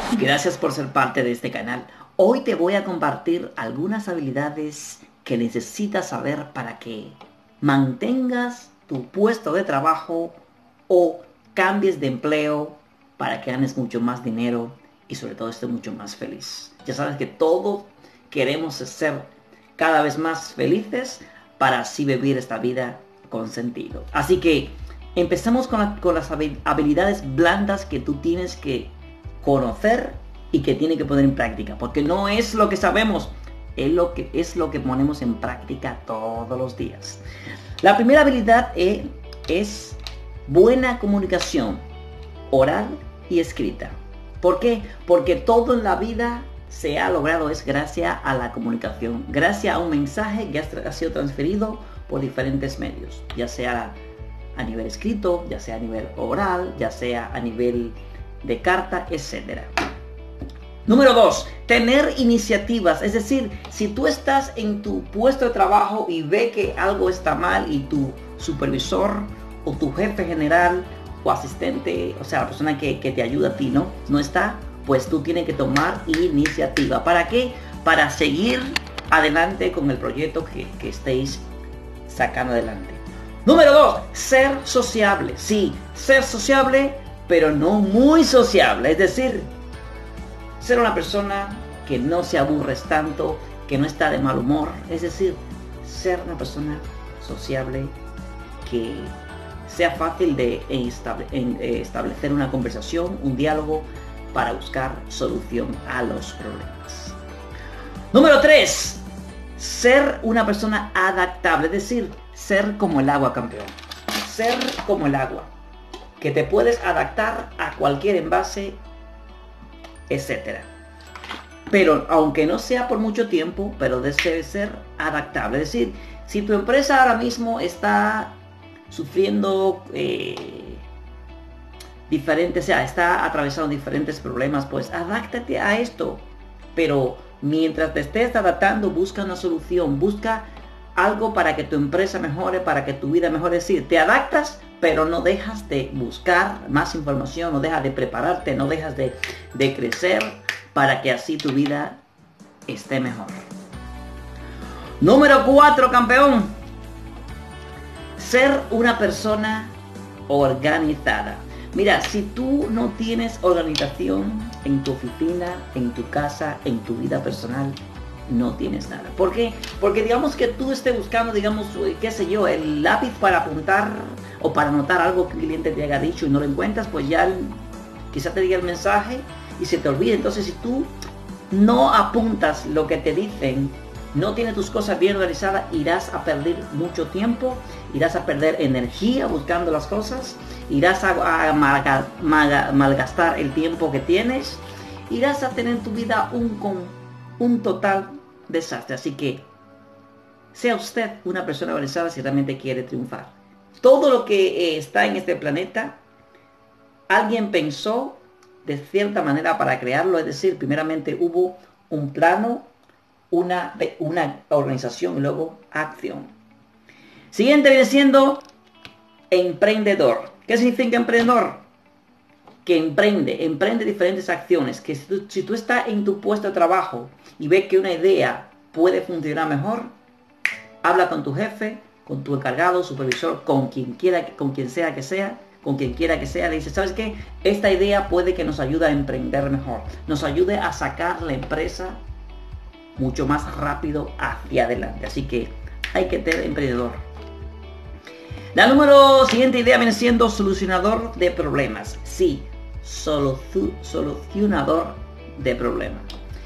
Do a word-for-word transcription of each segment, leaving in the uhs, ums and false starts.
Gracias por ser parte de este canal. Hoy te voy a compartir algunas habilidades que necesitas saber para que mantengas tu puesto de trabajo o cambies de empleo para que ganes mucho más dinero y sobre todo estés mucho más feliz. Ya sabes que todos queremos ser cada vez más felices para así vivir esta vida con sentido. Así que empecemos con, la, con las habilidades blandas que tú tienes que conocer y que tiene que poner en práctica, porque no es lo que sabemos, es lo que, es lo que ponemos en práctica todos los días. La primera habilidad es, es buena comunicación oral y escrita. ¿Por qué? Porque todo en la vida se ha logrado es gracias a la comunicación, gracias a un mensaje que ha sido transferido por diferentes medios, ya sea a nivel escrito, ya sea a nivel oral, ya sea a nivel de carta, etcétera. Número dos, tener iniciativas. Es decir, si tú estás en tu puesto de trabajo y ve que algo está mal y tu supervisor o tu jefe general o asistente, o sea, la persona que, que te ayuda a ti, ¿no? No está, pues tú tienes que tomar iniciativa. ¿Para qué? Para seguir adelante con el proyecto que, que estéis sacando adelante. Número dos, ser sociable. Sí, ser sociable, pero no muy sociable. Es decir, ser una persona que no se aburres tanto, que no está de mal humor. Es decir, ser una persona sociable, que sea fácil de establecer una conversación, un diálogo para buscar solución a los problemas. Número tres, ser una persona adaptable. Es decir, ser como el agua, campeón. Ser como el agua, que te puedes adaptar a cualquier envase, etcétera. Pero aunque no sea por mucho tiempo, pero debe ser adaptable. Es decir, si tu empresa ahora mismo está sufriendo eh, diferentes, o sea, está atravesando diferentes problemas, pues adáptate a esto. Pero mientras te estés adaptando, busca una solución, busca algo para que tu empresa mejore, para que tu vida mejore. Es decir, te adaptas, pero no dejas de buscar más información, no dejas de prepararte, no dejas de, de crecer para que así tu vida esté mejor. Número cuatro, campeón. Ser una persona organizada. Mira, si tú no tienes organización en tu oficina, en tu casa, en tu vida personal, no tienes nada. ¿Por qué? Porque digamos que tú estés buscando, digamos, qué sé yo, el lápiz para apuntar o para anotar algo que el cliente te haya dicho y no lo encuentras, pues ya quizá te diga el mensaje y se te olvide. Entonces, si tú no apuntas lo que te dicen, no tienes tus cosas bien organizadas, irás a perder mucho tiempo, irás a perder energía buscando las cosas, irás a, a malga, malga, malgastar el tiempo que tienes, irás a tener en tu vida un, un total desastre. Así que sea usted una persona organizada si realmente quiere triunfar. Todo lo que eh, está en este planeta, alguien pensó de cierta manera para crearlo. Es decir, primeramente hubo un plano, una, una organización y luego acción. Siguiente viene siendo emprendedor. ¿Qué significa emprendedor? Que emprende, emprende diferentes acciones. Que si tú, si tú estás en tu puesto de trabajo y ves que una idea puede funcionar mejor, habla con tu jefe, con tu encargado, supervisor, con quien quiera, con quien sea que sea, con quien quiera que sea, le dice, ¿sabes qué? Esta idea puede que nos ayude a emprender mejor, nos ayude a sacar la empresa mucho más rápido hacia adelante. Así que hay que ser emprendedor. La número siguiente idea viene siendo solucionador de problemas. Sí, solu solucionador de problemas.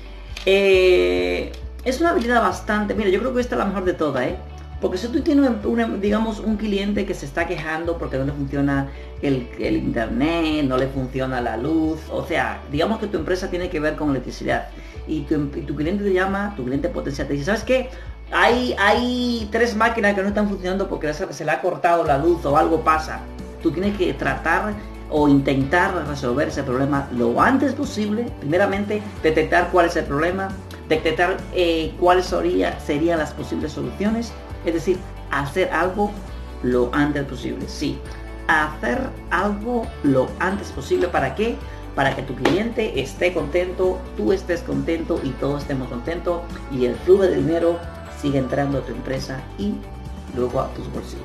Eh, es una habilidad bastante, mira, yo creo que esta es la mejor de todas, ¿eh? Porque si tú tienes, una, digamos, un cliente que se está quejando porque no le funciona el, el internet, no le funciona la luz, o sea, digamos que tu empresa tiene que ver con electricidad y tu, y tu cliente te llama, tu cliente potencial te dice, ¿sabes qué? Hay, hay tres máquinas que no están funcionando porque se, se le ha cortado la luz o algo pasa. Tú tienes que tratar o intentar resolver ese problema lo antes posible. Primeramente, detectar cuál es el problema, detectar eh, cuáles sería, serían las posibles soluciones. Es decir, hacer algo lo antes posible. Sí, hacer algo lo antes posible. ¿Para qué? para que tu cliente esté contento, tú estés contento y todos estemos contentos y el flujo de dinero siga entrando a tu empresa y luego a tus bolsillos.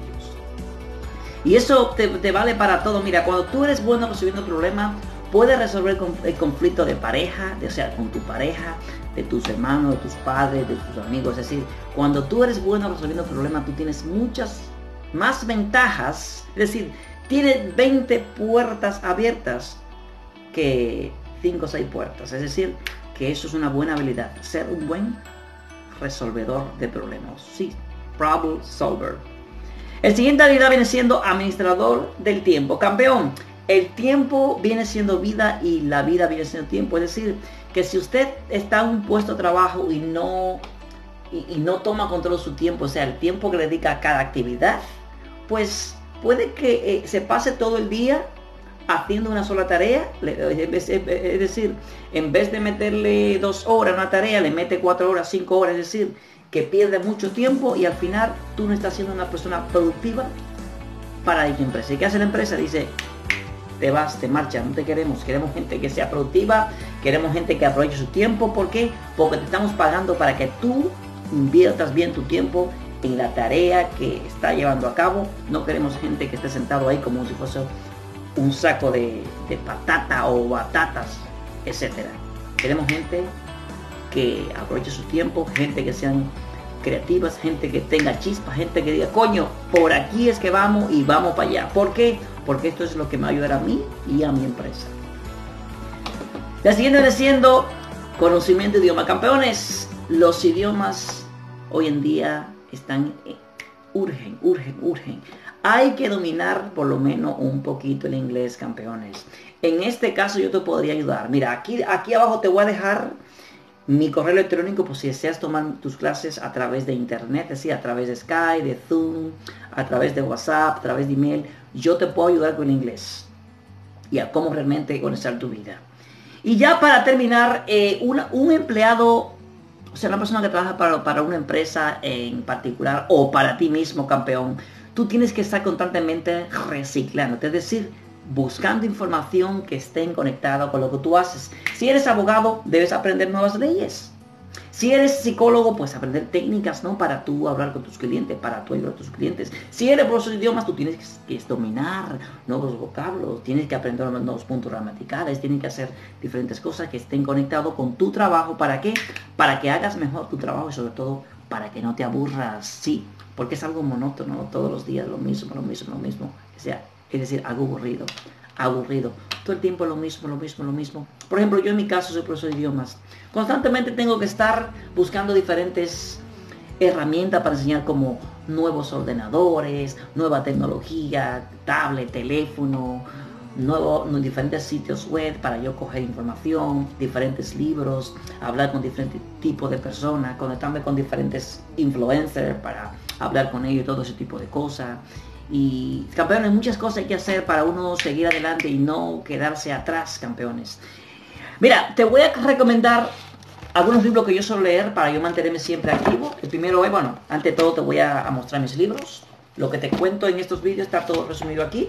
Y eso te, te vale para todo. Mira, cuando tú eres bueno resolviendo problemas, puedes resolver el conflicto de pareja, de, o sea, con tu pareja, de tus hermanos, de tus padres, de tus amigos. Es decir, cuando tú eres bueno resolviendo problemas, tú tienes muchas más ventajas. Es decir, tienes veinte puertas abiertas que cinco o seis puertas. Es decir, que eso es una buena habilidad, ser un buen resolvedor de problemas. Sí, problem solver. El siguiente habilidad viene siendo administrador del tiempo. Campeón, el tiempo viene siendo vida y la vida viene siendo tiempo. Es decir, que si usted está en un puesto de trabajo y no, y, y no toma control de su tiempo, o sea, el tiempo que le dedica a cada actividad, pues puede que eh, se pase todo el día haciendo una sola tarea. Es decir, en vez de meterle dos horas a una tarea, le mete cuatro horas, cinco horas. Es decir, que pierde mucho tiempo y al final tú no estás siendo una persona productiva para dicha empresa. ¿Y qué hace la empresa? Dice, te vas, te marchas, no te queremos. Queremos gente que sea productiva, queremos gente que aproveche su tiempo. ¿Por qué? Porque te estamos pagando para que tú inviertas bien tu tiempo en la tarea que está llevando a cabo. No queremos gente que esté sentado ahí como si fuese un saco de, de patata o batatas, etcétera. Queremos gente que aproveche su tiempo, gente que sean creativas, gente que tenga chispa, gente que diga, coño, por aquí es que vamos y vamos para allá. ¿Por qué? Porque esto es lo que me va a ayudar a mí y a mi empresa. La siguiente viene siendo conocimiento de idioma. Campeones, los idiomas hoy en día están, eh, urgen, urgen, urgen. Hay que dominar por lo menos un poquito el inglés, campeones. En este caso yo te podría ayudar. Mira, aquí, aquí abajo te voy a dejar mi correo electrónico por si deseas tomar tus clases a través de internet, es decir, a través de Skype, de Zoom, a través de WhatsApp, a través de email. Yo te puedo ayudar con el inglés y a cómo realmente organizar tu vida. Y ya para terminar, eh, una, un empleado, o sea, una persona que trabaja para, para una empresa en particular o para ti mismo, campeón, tú tienes que estar constantemente reciclando, es decir, buscando información que estén conectada con lo que tú haces. Si eres abogado, debes aprender nuevas leyes. Si eres psicólogo, pues aprender técnicas, ¿no? Para tú hablar con tus clientes, para tú ayudar a tus clientes. Si eres profesor de idiomas, tú tienes que dominar nuevos vocablos, tienes que aprender nuevos puntos gramaticales, tienes que hacer diferentes cosas que estén conectados con tu trabajo. ¿Para qué? Para que hagas mejor tu trabajo y sobre todo para que no te aburras. Sí, porque es algo monótono, todos los días lo mismo, lo mismo, lo mismo. O sea, es decir, algo aburrido, aburrido. Todo el tiempo lo mismo, lo mismo, lo mismo. Por ejemplo, yo en mi caso soy profesor de idiomas. Constantemente tengo que estar buscando diferentes herramientas para enseñar, como nuevos ordenadores, nueva tecnología, tablet, teléfono, nuevo, diferentes sitios web para yo coger información, diferentes libros, hablar con diferentes tipos de personas, conectarme con diferentes influencers para hablar con ellos, todo ese tipo de cosas. Y campeones, muchas cosas hay que hacer para uno seguir adelante y no quedarse atrás, campeones. Mira, te voy a recomendar algunos libros que yo suelo leer para yo mantenerme siempre activo. El primero es, bueno, ante todo te voy a, a mostrar mis libros. Lo que te cuento en estos vídeos está todo resumido aquí.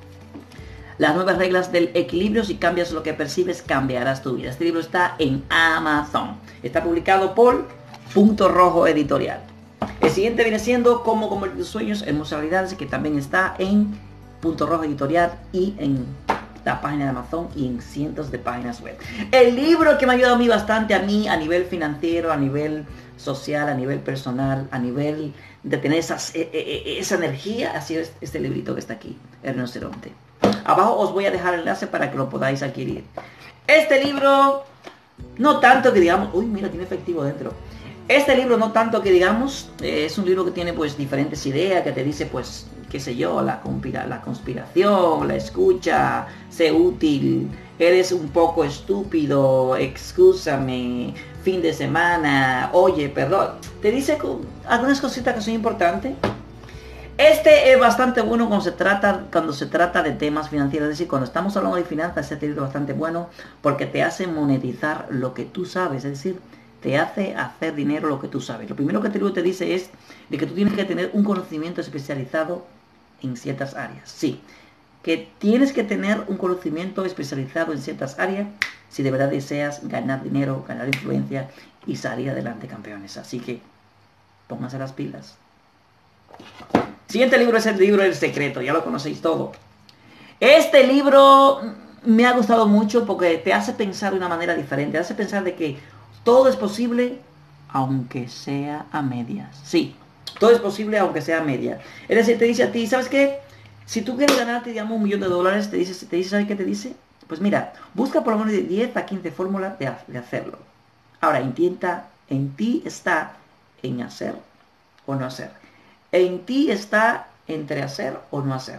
Las nuevas reglas del equilibrio: si cambias lo que percibes, cambiarás tu vida. Este libro está en Amazon. Está publicado por Punto Rojo Editorial. El siguiente viene siendo Cómo convertir tus sueños en realidades, que también está en Punto Rojo Editorial y en la página de Amazon y en cientos de páginas web. El libro que me ha ayudado a mí bastante, a mí a nivel financiero, a nivel social, a nivel personal, a nivel de tener esas, e, e, esa energía, ha sido este librito que está aquí, El Rinoceronte. Abajo os voy a dejar el enlace para que lo podáis adquirir. Este libro, no tanto que digamos, uy, mira, tiene efectivo dentro. Este libro no tanto que digamos, eh, es un libro que tiene pues diferentes ideas, que te dice pues, qué sé yo, la, conspira la conspiración, la escucha, sé útil, eres un poco estúpido, excúsame, fin de semana, oye, perdón. Te dice algunas cositas que son importantes. Este es bastante bueno cuando se trata, cuando se trata de temas financieros, es decir, cuando estamos hablando de finanzas, este libro es bastante bueno porque te hace monetizar lo que tú sabes, es decir, te hace hacer dinero lo que tú sabes. Lo primero que este libro te dice es de que tú tienes que tener un conocimiento especializado en ciertas áreas. Sí, que tienes que tener un conocimiento especializado en ciertas áreas si de verdad deseas ganar dinero, ganar influencia y salir adelante, campeones. Así que pónganse las pilas. Siguiente libro es el libro del secreto, ya lo conocéis todo. Este libro me ha gustado mucho porque te hace pensar de una manera diferente, te hace pensar de que todo es posible aunque sea a medias. Sí, todo es posible aunque sea a medias. Es decir, te dice a ti, ¿sabes qué? Si tú quieres ganarte, digamos, un millón de dólares, te dice, te dice, ¿sabes qué te dice? Pues mira, busca por lo menos de diez a quince fórmulas de, de hacerlo. Ahora, intenta, en ti está en hacer o no hacer. En ti está entre hacer o no hacer.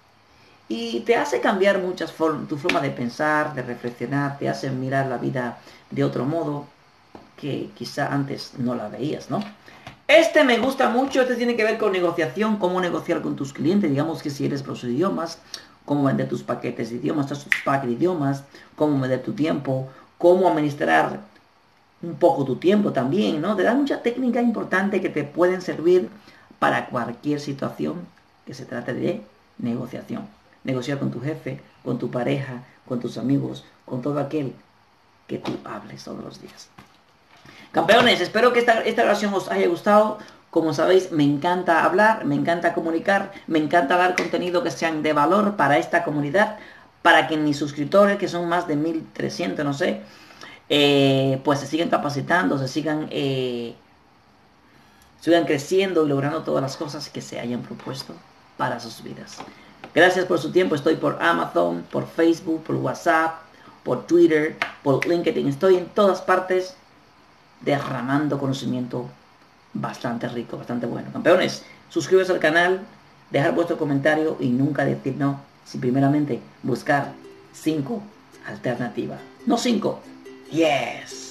Y te hace cambiar muchas formas, tu forma de pensar, de reflexionar, te hace mirar la vida de otro modo que quizá antes no la veías, ¿no? Este me gusta mucho, este tiene que ver con negociación, cómo negociar con tus clientes, digamos que si eres profesor de idiomas, cómo vender tus paquetes de idiomas, tus paquetes de idiomas, cómo vender tu tiempo, cómo administrar un poco tu tiempo también, ¿no? Te da mucha técnica importante que te pueden servir para cualquier situación que se trate de negociación. Negociar con tu jefe, con tu pareja, con tus amigos, con todo aquel que tú hables todos los días. Campeones, espero que esta, esta grabación os haya gustado. Como sabéis, me encanta hablar, me encanta comunicar, me encanta dar contenido que sean de valor para esta comunidad, para que mis suscriptores, que son más de mil trescientos, no sé, eh, pues se sigan capacitando, se sigan, eh, sigan creciendo y logrando todas las cosas que se hayan propuesto para sus vidas. Gracias por su tiempo. Estoy por Amazon, por Facebook, por WhatsApp, por Twitter, por LinkedIn. Estoy en todas partes derramando conocimiento bastante rico, bastante bueno. Campeones, suscríbete al canal, dejar vuestro comentario y nunca decir no, sin primeramente buscar cinco alternativas. No cinco, yes.